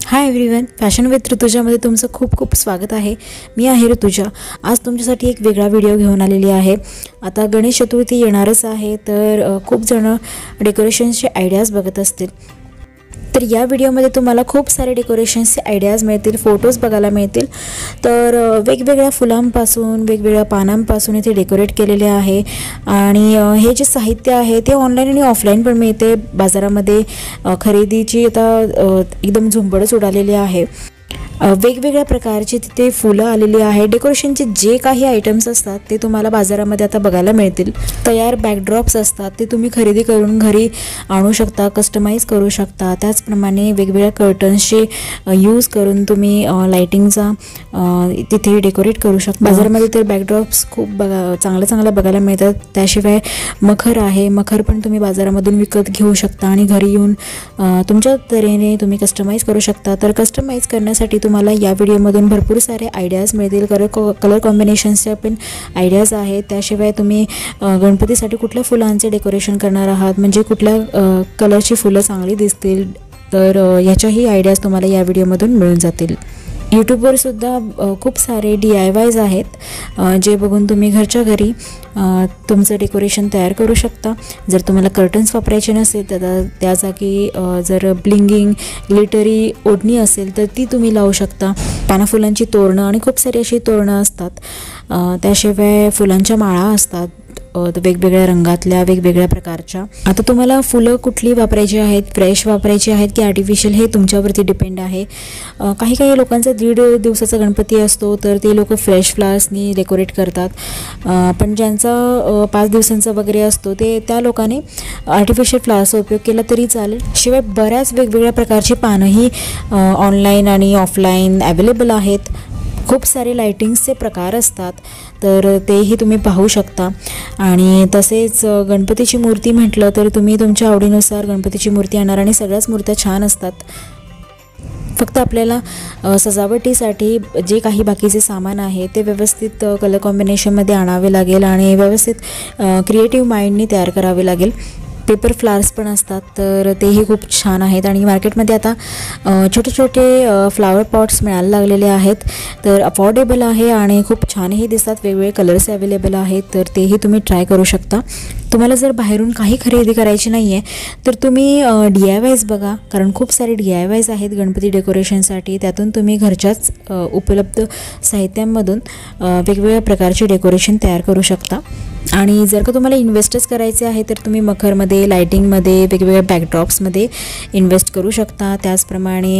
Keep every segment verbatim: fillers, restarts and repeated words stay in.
High everyone, fashion with ऋतुजामध्ये तुमचं खूप खूप स्वागत आहे। मी आहे ऋतुजा। आज तुमच्यासाठी एक वेगळा व्हिडिओ घेऊन आलेली आहे। आता गणेश चतुर्थी येणारच आहे, तर खूप जण डेकोरेशनचे आयडियाज बघत असतील। तर या व्हिडिओमध्ये तुम्हाला खूप सारे डेकोरेशनचे आयडियाज मिळतील, फोटोज बघायला मिळतील। तर वेगवेगळ्या फुलांपासून वेगवेगळ्या पानांपासून इथे डेकोरेट केलेले आहे आणि हे जे साहित्य आहे ते ऑनलाईन आणि ऑफलाईन पण मिळते। बाजारामध्ये खरेदीची आता एकदम झुंबडच उडालेली आहे। वेगवेगळ्या प्रकारची तिथे फुलं आलेली आहे। डेकोरेशनचे जे काही आयटम्स असतात ते तुम्हाला बाजारामध्ये आता बघायला मिळतील। तयार बॅकड्रॉप्स असतात ते तुम्ही खरेदी करून घरी आणू शकता, कस्टमाइज करू शकता। त्याचप्रमाणे वेगवेगळ्या कर्टन्सचे यूज करून तुम्ही लाइटिंगचा तिथे डेकोरेट करू शकता। बाजारामध्ये तर बॅकड्रॉप्स खूप बघा चांगले चांगले बघायला मिळतात। त्याशिवाय मखर आहे, मखर पण तुम्ही बाजारामधून विकत घेऊ शकता आणि घरी येऊन तुमच्या तऱ्हेने तुम्ही कस्टमाइज करू शकता। तर कस्टमाइज करण्यासाठी तुम्हाला या व्हिडिओमधून भरपूर सारे आयडियाज मिळतील। कलर कलर कॉम्बिनेशन्सचे पण आयडियाज आहेत। त्याशिवाय तुम्ही गणपतीसाठी कुठल्या फुलांचे डेकोरेशन करणार आहात, म्हणजे कुठल्या कलरची फुलं चांगली दिसतील, तर ह्याच्याही आयडियाज तुम्हाला या व्हिडिओमधून मिळून जातील। यूट्यूबवर सुद्धा खूप सारे डी आय वायज आहेत, जे बघून तुम्ही घरच्या घरी तुमचं डेकोरेशन तयार करू शकता। जर तुम्हाला कर्टन्स वापरायचे नसेल तर त्या जागी जर ब्लिंगिंग ग्लिटरी ओढणी असेल तर ती तुम्ही लावू शकता। पानाफुलांची तोरणं आणि खूप सारी अशी तोरणं असतात। त्याशिवाय फुलांच्या माळा असतात वेगवेगळ्या रंगातल्या, वेगवेगळ्या प्रकारच्या। आता तुम्हाला फुलं कुठली वापरायची आहेत, फ्रेश वापरायची आहेत की आर्टिफिशियल, हे तुमच्यावरती डिपेंड आहे। काही काही लोकांचा दीड दिवसाचा गणपती असतो तर ते लोक फ्रेश फ्लावर्सनी डेकोरेट करतात, पण ज्यांचा पाच दिवसांचा वगैरे असतो ते त्या लोकांनी आर्टिफिशियल फ्लावर्सचा उपयोग केला तरी चालेल। शिवाय बऱ्याच वेगवेगळ्या प्रकारची पानंही ऑनलाईन आणि ऑफलाईन अवेलेबल आहेत। खूप सारे लाइटिंग्सचे प्रकार असतात, तर तेही तुम्ही पाहू शकता। आणि तसेच गणपतीची मूर्ती म्हटलं तर तुम्ही तुमच्या आवडीनुसार गणपतीची मूर्ती आणणार आणि सगळ्याच मूर्त्या छान असतात। फक्त आपल्याला सजावटीसाठी जे काही बाकीचे सामान आहे ते व्यवस्थित कलर कॉम्बिनेशनमध्ये आणावे लागेल आणि व्यवस्थित क्रिएटिव्ह माइंडनी तयार करावे लागेल। पेपर फ्लावर्स पण असतात, तर तेही खूप छान आहेत। आणि मार्केटमध्ये आता छोटे छोटे फ्लावर पॉट्स मिळायला लागलेले आहेत, तर अफोर्डेबल आहे आणि खूप छानही दिसतात। वेगवेगळे कलर्स अवेलेबल आहेत, तर तेही तुम्ही ट्राय करू शकता। तुम्हाला जर बाहेरून काही खरेदी करायची नाही आहे तर तुम्ही डी आय वायज बघा, कारण खूप सारे डी आय वायज आहेत गणपती डेकोरेशनसाठी। त्यातून तुम्ही घरच्याच उपलब्ध साहित्यांमधून वेगवेगळ्या प्रकारचे डेकोरेशन तयार करू शकता। आणि जर का तुम्हाला इन्व्हेस्टच करायचे आहे तर तुम्ही मखरमध्ये, लाइटिंगमध्ये, वेगवेगळ्या बॅकड्रॉप्समध्ये इन्व्हेस्ट करू शकता। त्याचप्रमाणे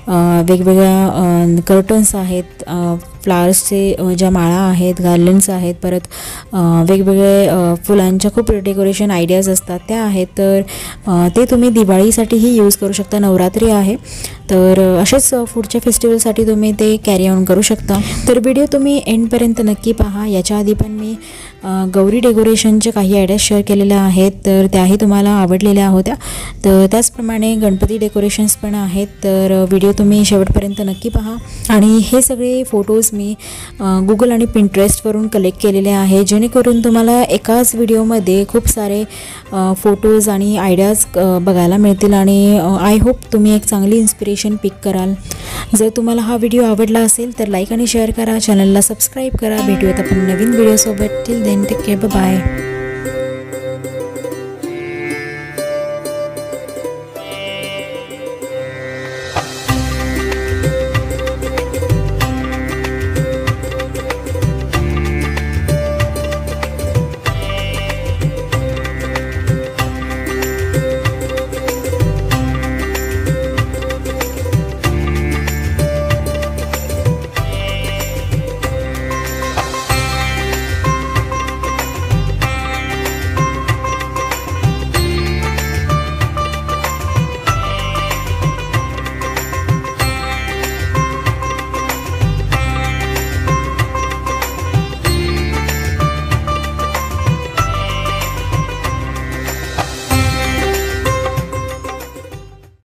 वेगवेगळ्या कर्टन्स आहेत, फ्लावर्सचे ज्या माळा आहेत, गार्लंड्स आहेत, परत वेगवेगळे फुलांच्या खूप डेकोरेशन आयडियाज असतात त्या आहेत, तर ते तुम्ही दिवाळीसाठीही यूज करू शकता। नवरात्री आहे तर असेच पुढच्या फेस्टिवलसाठी तुम्ही ते कॅरी ऑन करू शकता। तर व्हिडिओ तुम्ही एंडपर्यंत नक्की पहा। याच्या आधी पण मी गौरी डेकोरेशनचे काही आयडियाज शेअर केलेल्या आहेत, तर त्याही तुम्हाला आवडलेल्या होत्या। तर त्याचप्रमाणे गणपती डेकोरेशन्स पण आहेत, तर व्हिडिओ तुम्ही शेवटपर्यंत नक्की पहा। आणि हे सगळे फोटोज मी गुगल आणि पिंटरेस्टवरून कलेक्ट केलेले आहे, जेणेकरून तुम्हाला एकाच व्हिडिओमध्ये खूप सारे फोटोज आणि आयडियाज बघायला मिळतील आणि आय होप तुम्ही एक चांगली इन्स्पिरेशन पिक कराल। जर तुम्हाला हा व्हिडिओ आवडला असेल तर लाईक आणि शेअर करा, चॅनलला सबस्क्राईब करा। भेटूयात आपण नवीन व्हिडिओसोबत। Till then take care, bye bye.